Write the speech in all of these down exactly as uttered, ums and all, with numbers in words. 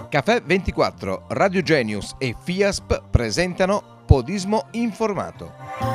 Caffè ventiquattro, Radio Genius e FIASP presentano Podismo Informato.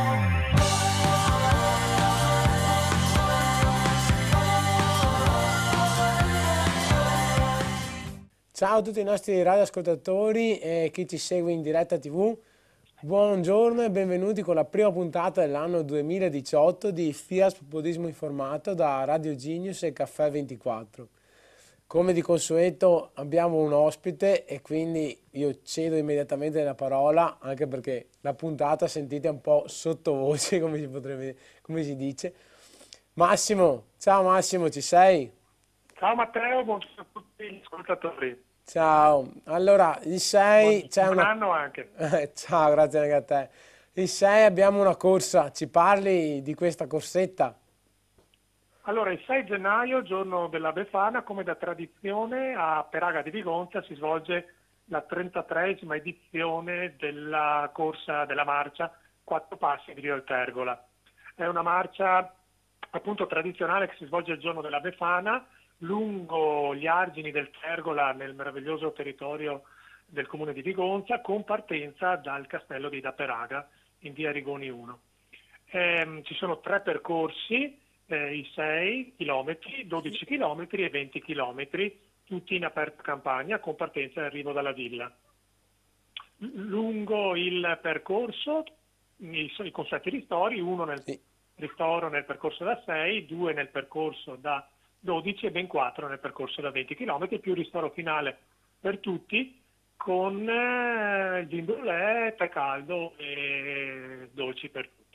Ciao a tutti i nostri radioascoltatori e chi ci segue in diretta tivù. Buongiorno e benvenuti con la prima puntata dell'anno duemiladiciotto di FIASP Podismo Informato da Radio Genius e Caffè ventiquattro. Come di consueto abbiamo un ospite e quindi io cedo immediatamente la parola, anche perché la puntata sentite un po' sottovoce, come si potrebbe, come si dice. Massimo, ciao Massimo, ci sei? Ciao Matteo, buongiorno a tutti gli ascoltatori. Ciao, allora il sei c'è buon una... anno anche. Eh, ciao, grazie anche a te. Il sei abbiamo una corsa, ci parli di questa corsetta? Allora, il sei gennaio, giorno della Befana, come da tradizione a Peraga di Vigonza si svolge la trentatreesima edizione della corsa della marcia Quattro Passi di Rio del Tergola. È una marcia appunto tradizionale che si svolge il giorno della Befana lungo gli argini del Tergola nel meraviglioso territorio del comune di Vigonza, con partenza dal castello di Da Peraga in via Rigoni uno. Eh, ci sono tre percorsi, eh, i sei chilometri, dodici chilometri e venti chilometri, tutti in aperta campagna con partenza e arrivo dalla villa. L- lungo il percorso i, i consueti ristori, uno nel Sì. ristoro nel percorso da sei, due nel percorso da dodici e ben quattro nel percorso da venti chilometri, più ristoro finale per tutti con eh, il vin brûlée, tè caldo e dolci per tutti.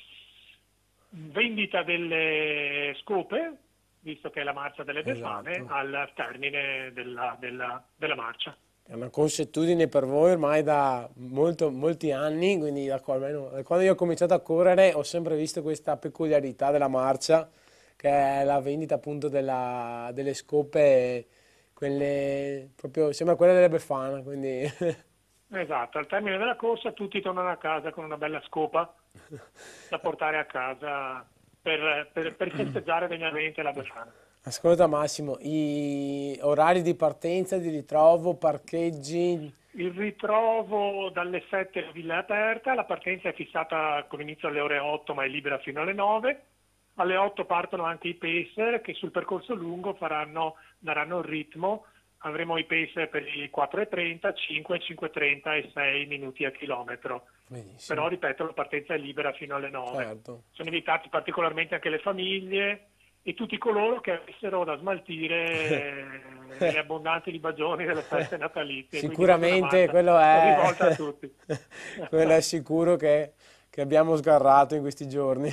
Vendita delle scope, visto che è la marcia delle Befane, Esatto. al termine della, della, della marcia. È una consuetudine per voi ormai da molto, molti anni, quindi da quando, da quando io ho cominciato a correre ho sempre visto questa peculiarità della marcia, che è la vendita appunto della- delle scope, quelle proprio, sembra quella delle Befana, quindi Esatto, al termine della corsa tutti tornano a casa con una bella scopa da portare a casa per, per, per festeggiare degnamente la Befana. ascolta Massimo, i orari di partenza, di ritrovo, parcheggi, Il ritrovo dalle sette la villa è aperta, la partenza è fissata con inizio alle ore otto ma è libera fino alle nove. Alle otto partono anche i pacer che sul percorso lungo faranno, daranno il ritmo. Avremo i pacer per i quattro e trenta, cinque, cinque e trenta e sei minuti a chilometro. benissimo, Però ripeto, la partenza è libera fino alle nove. certo. Sono invitati particolarmente anche le famiglie e tutti coloro che avessero da smaltire eh, le abbondanti libagioni delle feste natalizie. Quindi Sicuramente proprio quello una marcia è, rivolta a tutti. quello è sicuro che, che abbiamo sgarrato in questi giorni.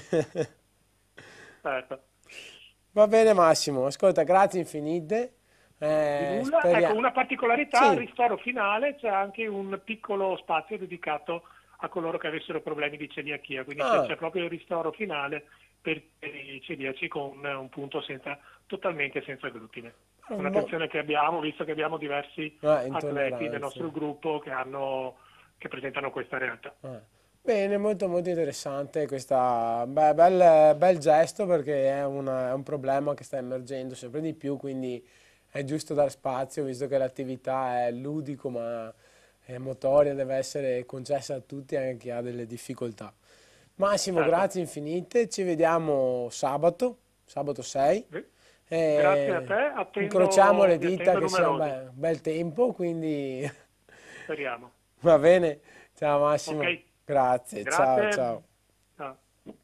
Certo. Va bene Massimo, ascolta, grazie infinite. Di Eh, nulla. speria- Ecco, una particolarità, al Sì, ristoro finale c'è anche un piccolo spazio dedicato a coloro che avessero problemi di celiachia, quindi c'è, ah, c'è proprio il ristoro finale per i celiaci con un punto senza, totalmente senza glutine. Un'attenzione che abbiamo, visto che abbiamo diversi ah, atleti del intolleranze. nostro gruppo che, hanno, che presentano questa realtà. Ah. Bene, molto molto interessante questa, beh, bel, bel gesto perché è, una- è un problema che sta emergendo sempre di più, quindi è giusto dare spazio visto che l'attività è ludico ma è motoria, deve essere concessa a tutti anche a chi ha delle difficoltà. Massimo, Certo. grazie infinite, ci vediamo sabato, sabato sei. Grazie a E te, attendo, incrociamo le vi dita attendo che sia un numerosi, bel, bel tempo, quindi speriamo. va bene. Ciao Massimo, Ok, grazie, ciao grazie. ciao. Ciao.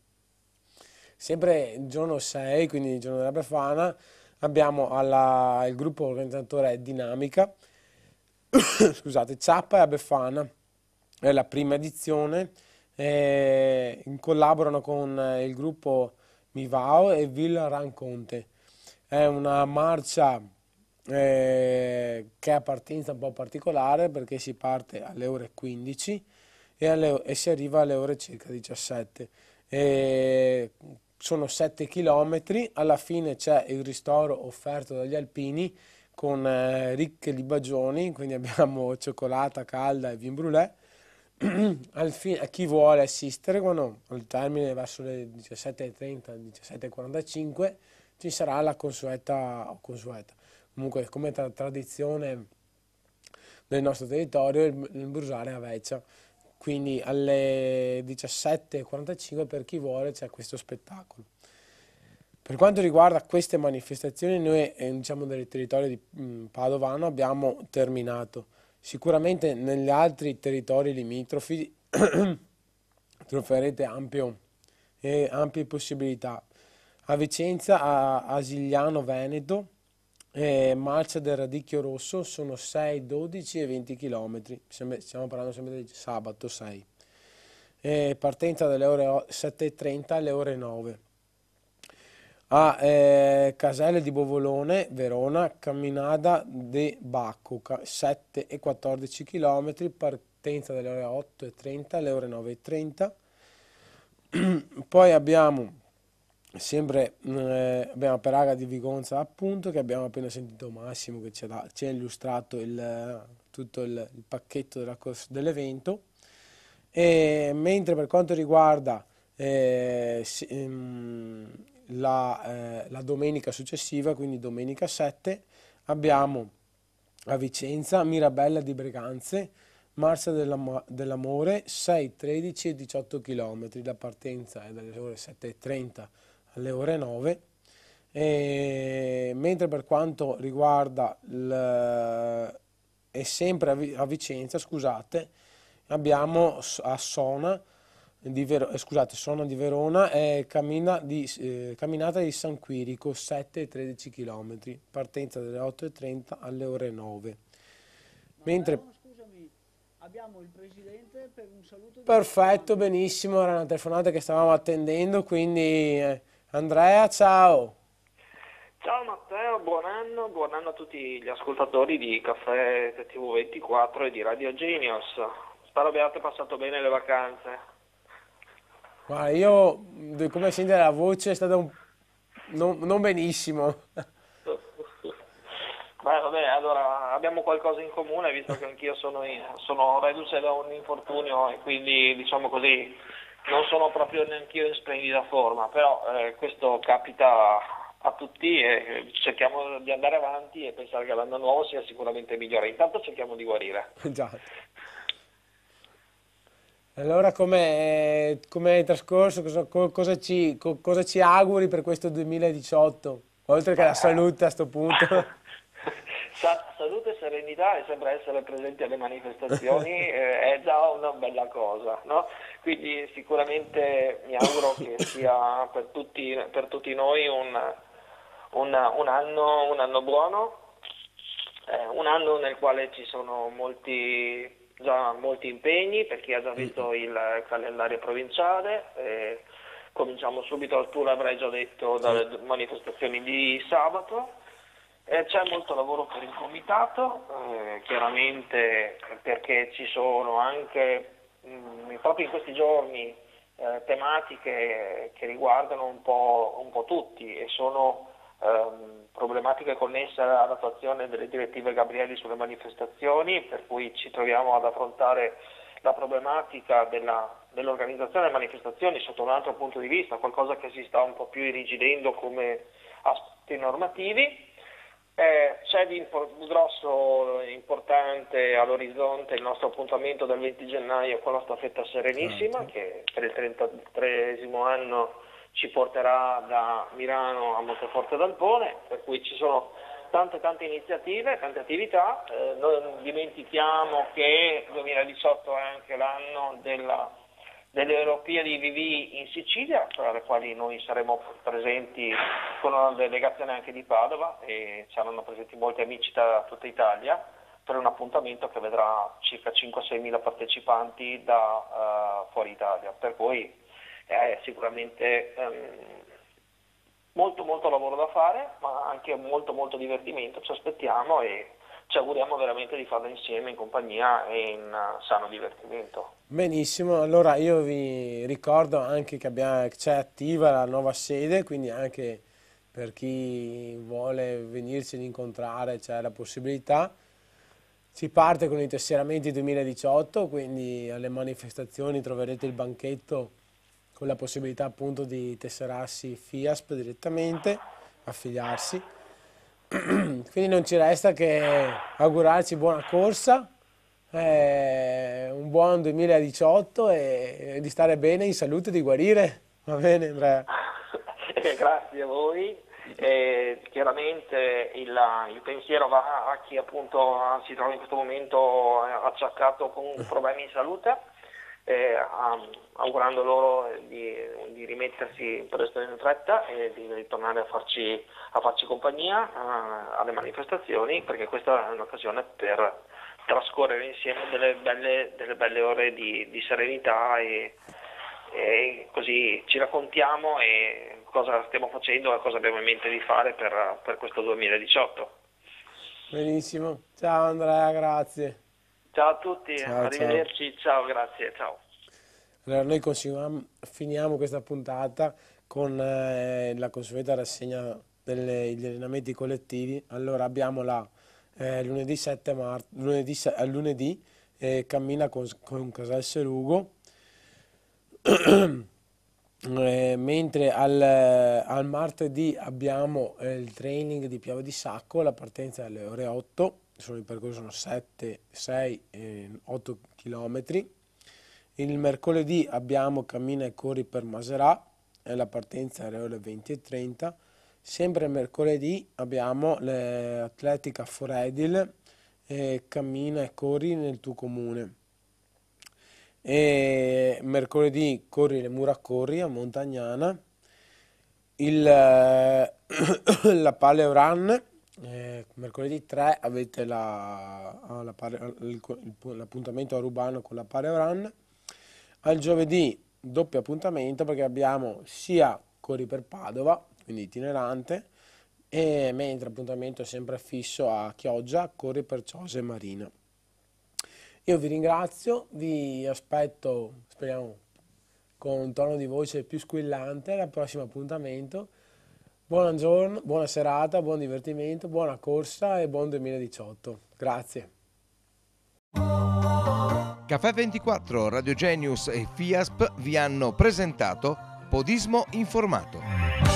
Sempre il giorno sei, quindi il giorno della Befana, abbiamo alla- il gruppo organizzatore è Dinamica, scusate, Zappa e Befana, è la prima edizione, e collaborano con eh, il gruppo Mivao e Villa Ranconte. È una marcia eh, che è a partenza un po' particolare perché si parte alle ore quindici e, alle- e si arriva alle ore circa diciassette. E sono sette chilometri, alla fine c'è il ristoro offerto dagli alpini con eh, ricche libagioni, quindi abbiamo cioccolata calda e vin brûlée. Al fi- a chi vuole assistere, quando al termine verso le diciassette e trenta, diciassette e quarantacinque, ci sarà la consueta, o consueta, comunque come tra- tradizione del nostro territorio, il, il Brusale a Veccia. Quindi alle diciassette e quarantacinque per chi vuole c'è questo spettacolo. Per quanto riguarda queste manifestazioni, noi eh, diciamo del territorio di mh, Padovano abbiamo terminato. Sicuramente negli altri territori limitrofi troverete ampio, eh, ampie possibilità. A Vicenza, a Asigliano Veneto, eh, Marcia del Radicchio Rosso sono sei, dodici e venti chilometri, stiamo parlando sempre di sabato sei. Eh, partenza dalle ore sette e trenta alle ore nove. A eh, Caselle di Bovolone, Verona, Camminada de Bacco, sette e quattordici chilometri, partenza dalle ore otto e trenta alle ore nove e trenta. Poi abbiamo sempre eh, abbiamo Peraga di Vigonza, appunto, che abbiamo appena sentito Massimo che ci ha, ci ha illustrato il, tutto il, il pacchetto dell'evento. E mentre per quanto riguarda eh, si, ehm, la, eh, la domenica successiva, quindi domenica sette, abbiamo a Vicenza Mirabella di Breganze, Marcia dell'Amore, sei, tredici e diciotto chilometri, la partenza è dalle ore sette e trenta alle ore nove. E mentre per quanto riguarda il, e sempre a Vicenza, scusate, abbiamo a Sona di, Ver scusate, Sona di Verona e cammina di, eh, camminata di San Quirico, sette e tredici chilometri, partenza dalle otto e trenta alle ore nove. Mentre... Ma, scusami, abbiamo il presidente per un saluto. Perfetto, benissimo, era una telefonata che stavamo attendendo, quindi eh, Andrea, ciao. Ciao Matteo, buon anno, buon anno a tutti gli ascoltatori di Caffè T V ventiquattro e di Radio Genius. Spero abbiate passato bene le vacanze. Guarda, io, come sentite la voce, è stata un... non, non benissimo. Beh, vabbè, allora abbiamo qualcosa in comune, visto che anch'io sono, sono reduce da un infortunio e quindi, diciamo così, non sono proprio neanch'io in splendida forma, però eh, questo capita a tutti e cerchiamo di andare avanti e pensare che l'anno nuovo sia sicuramente migliore. Intanto cerchiamo di guarire. Già. Allora, come è trascorso? Cosa, cosa, ci, cosa ci auguri per questo duemiladiciotto? Oltre che la salute a questo punto. Salute e serenità e sempre essere presenti alle manifestazioni eh, è già una bella cosa, no? Quindi sicuramente mi auguro che sia per tutti, per tutti noi un, un, un, anno, un anno buono, eh, un anno nel quale ci sono molti... già molti impegni per chi ha già visto il calendario provinciale, eh, cominciamo subito, tu l'avrai già detto, dalle manifestazioni di sabato, eh, c'è molto lavoro per il comitato, eh, chiaramente perché ci sono anche mh, proprio in questi giorni eh, tematiche che riguardano un po', un po' tutti e sono ehm, problematiche connesse all'attuazione delle direttive Gabrielli sulle manifestazioni, per cui ci troviamo ad affrontare la problematica della, dell'organizzazione delle manifestazioni sotto un altro punto di vista, qualcosa che si sta un po' più irrigidendo come aspetti normativi. Eh, c'è di impor- grosso importante all'orizzonte il nostro appuntamento del venti gennaio con la staffetta Serenissima, che per il trentatreesimo anno ci porterà da Milano a Monteforte d'Alpone, per cui ci sono tante tante iniziative, tante attività. Eh, non dimentichiamo che il duemiladiciotto è anche l'anno della, delle Olimpiadi V V in Sicilia, tra le quali noi saremo presenti con una delegazione anche di Padova e saranno presenti molti amici da tutta Italia per un appuntamento che vedrà circa cinque sei mila partecipanti da uh, fuori Italia, per cui è sicuramente um, molto molto lavoro da fare, ma anche molto molto divertimento, ci aspettiamo e ci auguriamo veramente di farlo insieme in compagnia e in uh, sano divertimento. Benissimo, allora io vi ricordo anche che c'è attiva la nuova sede, quindi anche per chi vuole venirci ad incontrare c'è la possibilità. Si parte con i tesseramenti duemiladiciotto, quindi alle manifestazioni troverete il banchetto con la possibilità appunto di tesserarsi FIASP direttamente, affiliarsi. Quindi non ci resta che augurarci buona corsa eh, un buon duemiladiciotto e di stare bene, in salute, di guarire. Va bene, Andrea? Grazie a voi. Eh, chiaramente il, il pensiero va a chi appunto si trova in questo momento acciaccato con problemi di salute, eh, augurando loro di, di rimettersi presto in fretta e di ritornare a farci, a farci compagnia eh, alle manifestazioni, perché questa è un'occasione per trascorrere insieme delle belle, delle belle ore di, di serenità e, e così ci raccontiamo e cosa stiamo facendo e cosa abbiamo in mente di fare per, per questo duemiladiciotto. Benissimo, ciao Andrea, grazie. Ciao a tutti, Ciao, arrivederci, ciao. Ciao, grazie, ciao. Allora, noi finiamo questa puntata con eh, la consueta rassegna degli allenamenti collettivi. Allora abbiamo la eh, lunedì sette marzo, lunedì, eh, lunedì eh, cammina con, con Casal Serugo. Eh, mentre al, al martedì abbiamo eh, il training di Piave di Sacco, la partenza è alle ore otto, sono il percorso sono sette, sei e otto chilometri. Il mercoledì abbiamo cammina e corri per Maserà e la partenza è alle ore venti e trenta. Sempre mercoledì abbiamo l'atletica for Edil e cammina e corri nel tuo comune. E mercoledì corri le mura corri a Montagnana, il, la Paleo Run, eh, mercoledì tre avete l'appuntamento a Rubano con la Paleo Run, al giovedì doppio appuntamento perché abbiamo sia corri per Padova, quindi itinerante, e mentre appuntamento sempre fisso a Chioggia, corri per Ciose e Marina. Io vi ringrazio, vi aspetto, speriamo, con un tono di voce più squillante al prossimo appuntamento. Buon giorno, buona serata, buon divertimento, buona corsa e buon duemiladiciotto. Grazie. Caffè ventiquattro, Radio Genius e FIASP vi hanno presentato Podismo Informato.